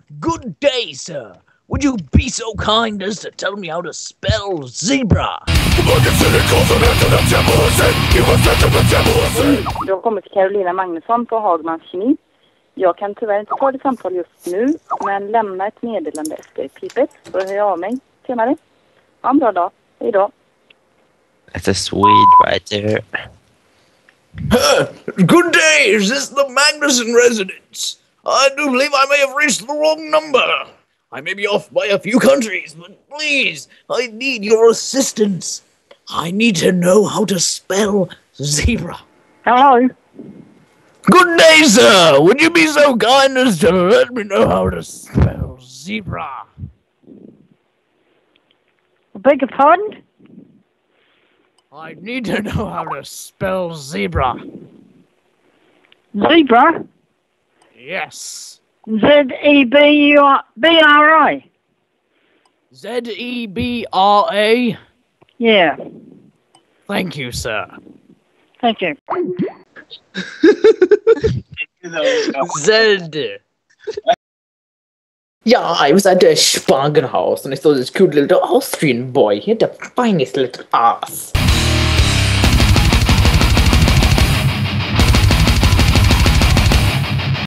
Good day, sir. Would you be so kind as to tell me how to spell zebra? Du har kommit till Carolina Magnusson på Hagmans Kemi. Jag kan tyvärr inte ta det samtal just nu, men lämna ett meddelande efter pipet så hör jag av mig senare. Ha en bra dag. Hej då. That's a Swede right there. Good day. Is this the Magnusson residence? I do believe I may have reached the wrong number. I may be off by a few countries, but please, I need your assistance. I need to know how to spell zebra. Hello. Good day, sir. Would you be so kind as to let me know how to spell zebra? Beg your pardon? I need to know how to spell zebra. Zebra? Yes. Z-E-B-R-A. Z-E-B-R-A? Yeah. Thank you, sir. Thank you. Zed. Yeah, I was at a Spargenhaus and I saw this cute little Austrian boy. He had the finest little ass.